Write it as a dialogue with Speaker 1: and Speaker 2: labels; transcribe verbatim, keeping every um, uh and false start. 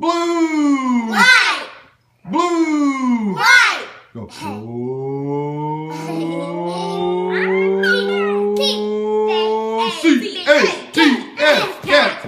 Speaker 1: Blue.
Speaker 2: White.
Speaker 1: Blue.
Speaker 2: White.
Speaker 1: Go.
Speaker 2: T.
Speaker 1: C A T S. Cat.